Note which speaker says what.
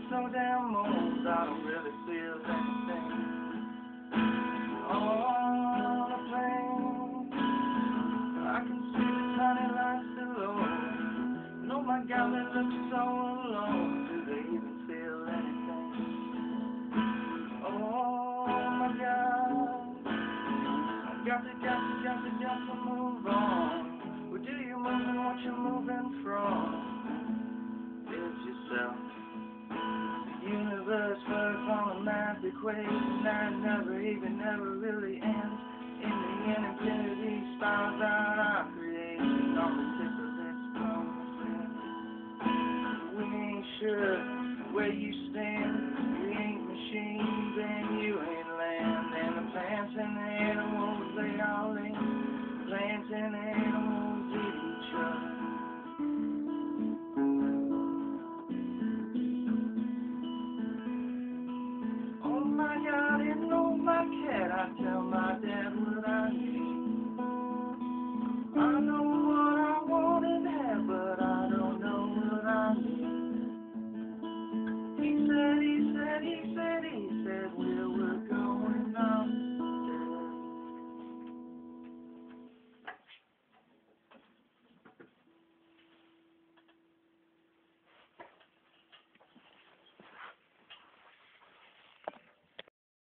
Speaker 1: so damn old, I don't really feel anything. On a plane, I can see the tiny lights below. Oh my God, they look so alone. Do they even feel anything? Oh my God, I got to move on. Where do you move and what you moving from? Is yourself. The universe works on a math equation that never really ends. In the end, infinity spirals out our creation on the tip of its tongue. We ain't sure where you